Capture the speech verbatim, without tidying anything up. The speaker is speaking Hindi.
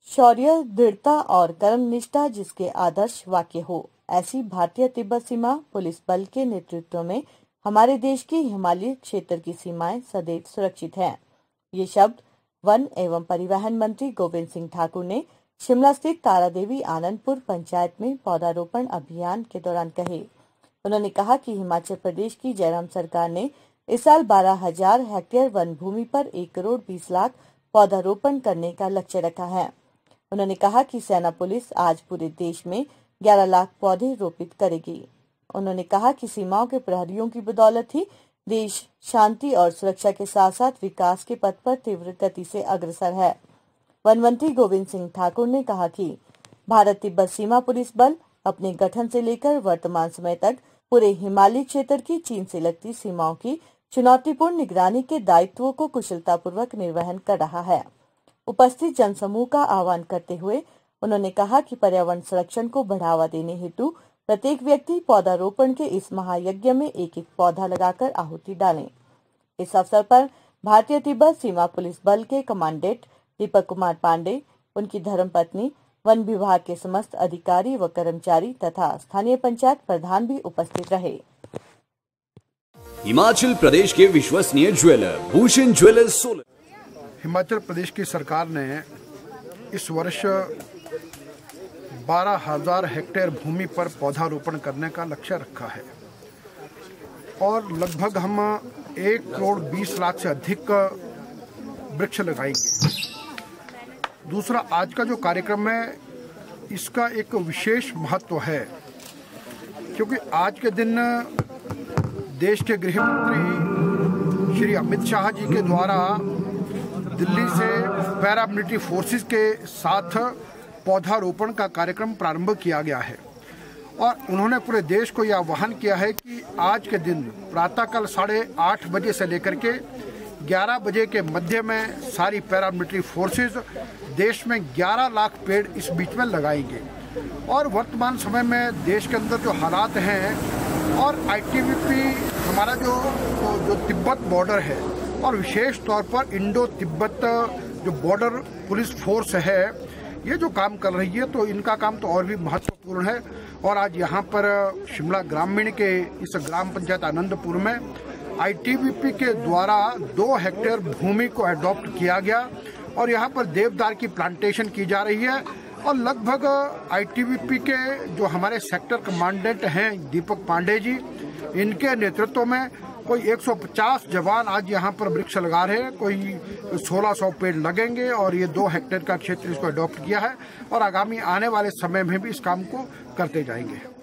शौर्य, दृढ़ता और कर्मनिष्ठा जिसके आदर्श वाक्य हो, ऐसी भारतीय तिब्बत सीमा पुलिस बल के नेतृत्व में हमारे देश की हिमालयी क्षेत्र की सीमाएं सदैव सुरक्षित हैं। ये शब्द वन एवं परिवहन मंत्री गोविंद सिंह ठाकुर ने शिमला स्थित तारादेवी आनंदपुर पंचायत में पौधारोपण अभियान के दौरान कहे। उन्होंने कहा कि हिमाचल प्रदेश की जयराम सरकार ने इस साल बारह हजार हेक्टेयर वन भूमि पर एक करोड़ बीस लाख पौधारोपण करने का लक्ष्य रखा है। उन्होंने कहा कि सेना पुलिस आज पूरे देश में ग्यारह लाख पौधे रोपित करेगी। उन्होंने कहा कि सीमाओं के प्रहरियों की बदौलत ही देश शांति और सुरक्षा के साथ साथ विकास के पथ पर तीव्र गति से अग्रसर है। वन मंत्री गोविंद सिंह ठाकुर ने कहा कि भारत तिब्बत सीमा पुलिस बल अपने गठन से लेकर वर्तमान समय तक पूरे हिमालयी क्षेत्र की चीन से लगती सीमाओं की चुनौतीपूर्ण निगरानी के दायित्वों को कुशलतापूर्वक निर्वहन कर रहा है। उपस्थित जनसमूह का आह्वान करते हुए उन्होंने कहा कि पर्यावरण संरक्षण को बढ़ावा देने हेतु प्रत्येक व्यक्ति पौधारोपण के इस महायज्ञ में एक एक पौधा लगाकर आहुति डालें। इस अवसर पर भारतीय तिब्बत सीमा पुलिस बल के कमांडेंट दीपक कुमार पांडे, उनकी धर्मपत्नी, वन विभाग के समस्त अधिकारी व कर्मचारी तथा स्थानीय पंचायत प्रधान भी उपस्थित रहे। हिमाचल प्रदेश के विश्वसनीय ज्वेलर भूषण ज्वेलर्स सोलन। हिमाचल प्रदेश की सरकार ने इस वर्ष बारह हजार हेक्टेयर भूमि पर पौधारोपण करने का लक्ष्य रखा है और लगभग हम एक करोड़ बीस लाख से अधिक वृक्ष लगाएंगे। दूसरा, आज का जो कार्यक्रम है इसका एक विशेष महत्व है क्योंकि आज के दिन देश के गृह मंत्री श्री अमित शाह जी के द्वारा दिल्ली से पैरामिलिट्री फोर्सेस के साथ पौधारोपण का कार्यक्रम प्रारंभ किया गया है और उन्होंने पूरे देश को यह आह्वान किया है कि आज के दिन प्रातःकाल साढ़े आठ बजे से लेकर के ग्यारह बजे के मध्य में सारी पैरामिलिट्री फोर्सेस देश में ग्यारह लाख पेड़ इस बीच में लगाएंगे। और वर्तमान समय में देश के अंदर जो हालात हैं और आईटीबीपी हमारा जो जो तिब्बत बॉर्डर है और विशेष तौर पर इंडो तिब्बत जो बॉर्डर पुलिस फोर्स है, ये जो काम कर रही है तो इनका काम तो और भी महत्वपूर्ण है। और आज यहाँ पर शिमला ग्रामीण के इस ग्राम पंचायत आनंदपुर में आईटीबीपी के द्वारा दो हेक्टेयर भूमि को अडॉप्ट किया गया और यहाँ पर देवदार की प्लांटेशन की जा रही है और लगभग आईटीबीपी के जो हमारे सेक्टर कमांडेंट हैं दीपक पांडे जी, इनके नेतृत्व में कोई एक सौ पचास जवान आज यहाँ पर वृक्ष लगा रहे हैं। कोई सोलह सौ पेड़ लगेंगे और ये दो हेक्टेयर का क्षेत्र इसको अडॉप्ट किया है और आगामी आने वाले समय में भी इस काम को करते जाएंगे।